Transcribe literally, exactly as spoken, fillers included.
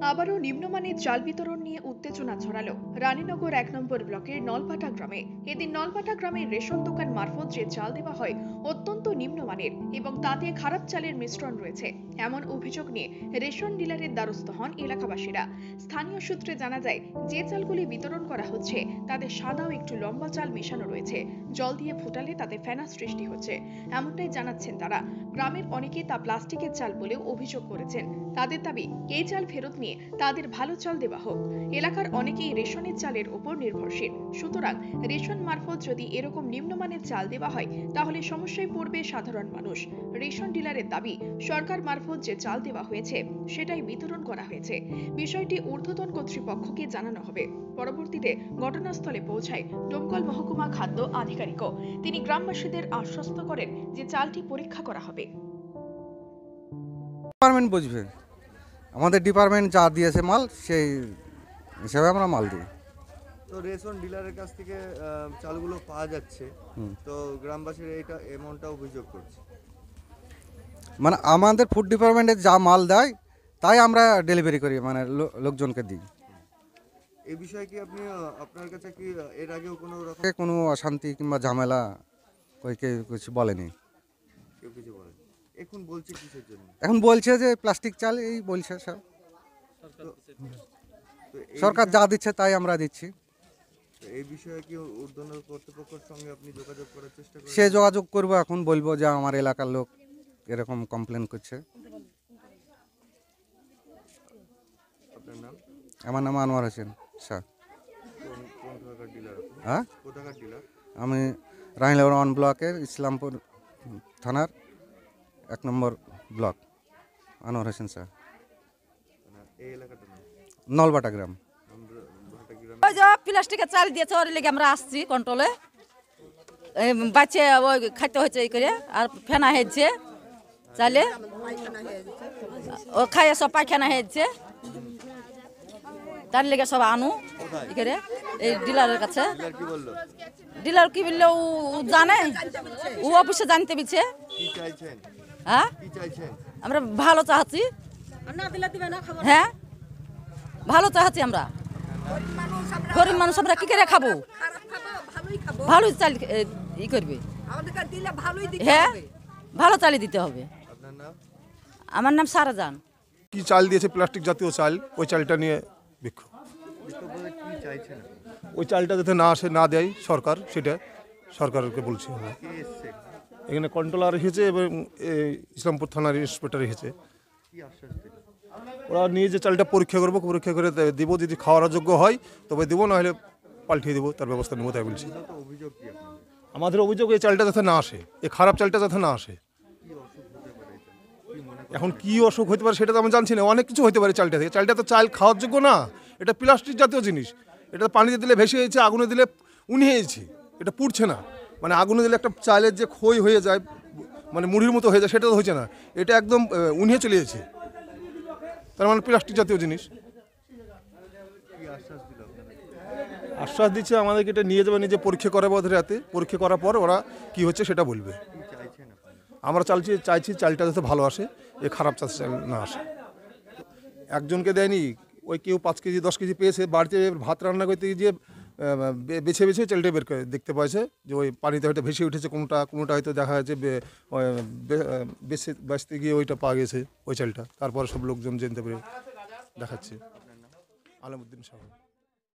আবারও নিম্নমানের চাল বিতরণ নিয়ে উত্তেজনা ছড়ালো রানীনগর এক নম্বর ব্লকের নলপাটা গ্রামে। এদিন নলপাটা গ্রামের রেশন দোকান মারফত যে চাল দেওয়া হয় অত্যন্ত নিম্নমানের এবং তাতে খারাপ চালের মিশ্রণ রয়েছে এমন অভিযোগ নিয়ে রেশন ডিলারের দ্বারস্থ হন এলাকাবাসীরা। স্থানীয় সূত্রে জানা যায়, যে চালগুলি বিতরণ করা হচ্ছে তাতে সাদা ও একটু লম্বা চাল মেশানো রয়েছে। জল দিয়ে ফুটালে তাতে ফেনা সৃষ্টি হচ্ছে, এমনটাই জানাচ্ছেন তারা। গ্রামের অনেকে তা প্লাস্টিকের চাল বলেও অভিযোগ করেছেন। তাদের দাবি, এই চাল ফেরত নিয়ে তাদের ভালো চাল দেওয়া হোক। এলাকার অনেকেই রেশনের চালের উপর নির্ভরশীল, সুতরাং রেশন মারফত যদি এরকম নিম্নমানের চাল দেওয়া হয় তাহলে সমস্যায় পড়বে সাধারণ মানুষ। রেশন ডিলারের দাবি, সরকার মারফত যে চাল দেওয়া হয়েছে সেটাই বিতরণ করা হয়েছে। বিষয়টি ঊর্ধ্বতন কর্তৃপক্ষকে জানানো হবে। পরবর্তীতে ঘটনাস্থলে পৌঁছায় ডোমকল মহকুমা খাদ্য আধিকারিকও। তিনি গ্রামবাসীদের আশ্বস্ত করেন যে চালটি পরীক্ষা করা হবে। ডিপার্টমেন্ট বুঝবে, আমাদের ডিপার্টমেন্ট যা দিয়েছে মাল সেই হিসাবে আমরা মাল দিই। তো রেশন ডিলারের কাছ থেকে চালগুলো পাওয়া যাচ্ছে, তো গ্রামবাসীরা এটা এমনটা অভিযোগ করছে। মানে আমাদের ফুড ডিপার্টমেন্টে যা মাল দেয় তাই আমরা ডেলিভারি করি, মানে লোকজনকে দিই। এই বিষয়ে কি আপনি আপনার কাছে কি এর আগেও কোনো রকম কোনো অশান্তি কিংবা ঝামেলা কই কেউ কিছু বলেনি? কেউ কিছু বলেন? এখন বলছে কিসের জন্য? এখন বলছে যে প্লাস্টিক চাল, এই বলছে সব। সরকার যা দিচ্ছে তাই আমরা দিচ্ছি। এই বিষয়ে কি ঊর্ধ্বতন কর্তৃপক্ষের সঙ্গে আপনি যোগাযোগ করার চেষ্টা করছেন? সে যোগাযোগ করবো, এখন বলবো যে আমার এলাকার লোক এরকম কমপ্লেন করছে। আপনার নাম? আমার নাম আনোয়ার হোসেন শাহ। কোন কোন জায়গার ডিলার? হ্যাঁ, কোথাকার ডিলার? আমি রানীনগর ওয়ান ব্লকের ইসলামপুর থানার এক নম্বর ব্লক, আনোয়ার হোসেন শাহ। এই এলাকাটার নাম নলবাটা গ্রাম। ওই যে প্লাস্টিকের চাল দিয়েছে, ওর লেগে আমরা আসছি কন্ট্রোলে। বাচ্চা ওই খাইতে হয়েছে এই করে, আর ফেনা হয়েছে চালে, ও খাইয়ে সব পায়খানা হয়েছে, তার লেগে সব আনু এই করে এই ডিলারের কাছে। কি বললো? ডিলার কি বললো ও জানে, ও অফিসে জানতে পেরেছে। কি চাইছেন? হ্যাঁ, কি চাইছেন? আমরা ভালো চাচ্ছি। হ্যাঁ, ভালো চাচ্ছি আমরা। গরিব মানুষ আমরা কি করে খাবো? ভালোই চাল ই করবে। হ্যাঁ, ভালো চালই দিতে হবে। আপনার নাম? আমার নাম সারাজান। কি চাল দিয়েছে প্লাস্টিক জাতীয় চাল, ওই চালটা নিয়ে বিক্ষোভ। কি চাইছেন? ওই চালটা যাতে না আসে, না দেয় সরকার, সেটা সরকারকে বলছি আমরা। কে এসছে? এখানে কন্ট্রোলার এসেছে এবং ইসলামপুর থানার ইন্সপেক্টর এসেছে। কি আশ্বাস দিলেন? ওরা নিয়ে যে চালটা পরীক্ষা করবো, পরীক্ষা করে দেবো, যদি খাওয়ার যোগ্য হয় তবে দেবো, না হলে পাল্টিয়ে দেবো, তার ব্যবস্থা নেবো, তাই বলছি। তো অভিযোগ কি আপনাদের? আমাদের অভিযোগ এই চালটা যাতে না আসে, এই খারাপ চালটা যাতে না আসে। কি অসুখ হতে পারে এটা? কি মনে করেন? এখন কি অসুখ হতে পারে সেটা তো আমি জানছি না, অনেক কিছু হতে পারে চালটা থেকে। চালটা তো চাল খাওয়ার যোগ্য না, এটা প্লাস্টিক জাতীয় জিনিস। এটা পানিতে দিলে ভেসে হয়েছে, আগুনে দিলে উনি হয়েছে, এটা পুড়ছে না। মানে আগুনে দিলে একটা চালের যে ক্ষয় হয়ে যায়, মানে মুড়ির মতো হয়ে যায়, সেটা তো হয়েছে না, এটা একদম উনিয়ে চলে যাচ্ছে। তার মানে প্লাস্টিক জাতীয় জিনিস। কি আশ্বাস দিল আপনাদের? আশ্বাস দিচ্ছে আমাদেরকে এটা নিয়ে যাবে, নিজে পরীক্ষা করাবো ওদের হাতে, পরীক্ষা করার পর ওরা কি হচ্ছে সেটা বলবে। কি চাইছেন আপনারা? আমরা চালছি চাইছি চালটা যাতে ভালো আসে, এ খারাপ চাল চাল না আসে। একজনকে দেয়নি, ওই কেউ পাঁচ কেজি দশ কেজি পেয়েছে, বাড়িতে ভাত রান্না করতে গিয়ে বেছে বেছে চালটা বের করে দেখতে পাইছে যে ওই পানিতে হয়তো ভেসে উঠেছে, কোনোটা কোনোটা হয়তো দেখা যাচ্ছে বেছে বাঁচতে গিয়ে ওইটা পাওয়া গেছে ওই চালটা। তারপরে সব লোকজন জানতে পেরে দেখাচ্ছে। আলমউদ্দিন সাহেব।